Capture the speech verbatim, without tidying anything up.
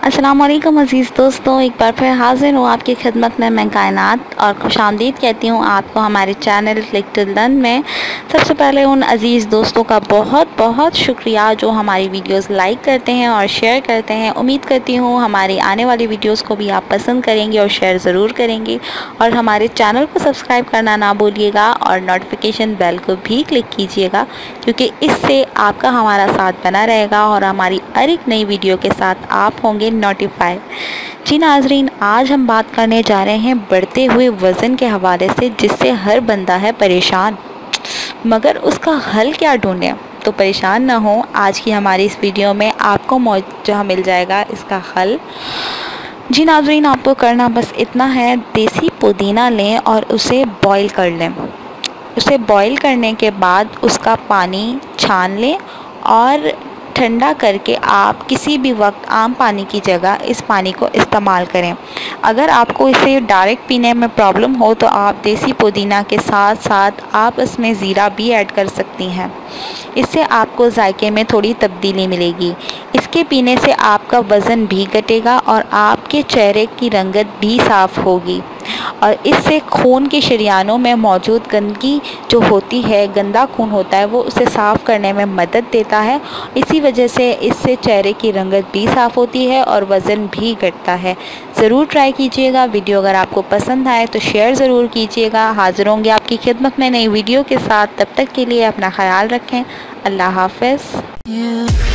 अस्सलाम वालेकुम अज़ीज़ दोस्तों, एक बार फिर हाज़िर हूँ आपकी खिदमत में मैं कायनात और खुशामदीद कहती हूँ आपको हमारे चैनल क्लिक टू लर्न में। सबसे पहले उन अज़ीज़ दोस्तों का बहुत बहुत शुक्रिया जो हमारी वीडियोस लाइक करते हैं और शेयर करते हैं। उम्मीद करती हूँ हमारी आने वाली वीडियोस को भी आप पसंद करेंगे और शेयर ज़रूर करेंगे, और हमारे चैनल को सब्सक्राइब करना ना भूलिएगा और नोटिफिकेशन बेल को भी क्लिक कीजिएगा, क्योंकि इससे आपका हमारा साथ बना रहेगा और हमारी हर एक नई वीडियो के साथ आप होंगे नोटिफाई। जी नाजरीन, आज हम बात करने जा रहे हैं बढ़ते हुए वज़न के हवाले से, जिससे हर बंदा है परेशान, मगर उसका हल क्या ढूंढें। तो परेशान ना हो, आज की हमारी इस वीडियो में आपको मौजूद मिल जाएगा इसका हल। जी नाजरीन, आपको करना बस इतना है, देसी पुदीना लें और उसे बॉईल कर लें। उसे बॉईल करने के बाद उसका पानी छान लें और ठंडा करके आप किसी भी वक्त आम पानी की जगह इस पानी को इस्तेमाल करें। अगर आपको इसे डायरेक्ट पीने में प्रॉब्लम हो तो आप देसी पुदीना के साथ साथ आप इसमें ज़ीरा भी ऐड कर सकती हैं। इससे आपको जायके में थोड़ी तब्दीली मिलेगी। इसके पीने से आपका वज़न भी घटेगा और आपके चेहरे की रंगत भी साफ़ होगी, और इससे खून के शरियानों में मौजूद गंदगी जो होती है, गंदा खून होता है, वो उसे साफ़ करने में मदद देता है। इसी वजह से इससे चेहरे की रंगत भी साफ़ होती है और वज़न भी घटता है। ज़रूर ट्राई कीजिएगा। वीडियो अगर आपको पसंद आए तो शेयर ज़रूर कीजिएगा। हाज़िर होंगे आपकी खिदमत में नई वीडियो के साथ। तब तक के लिए अपना ख्याल रखें। अल्लाह हाफ़िज़।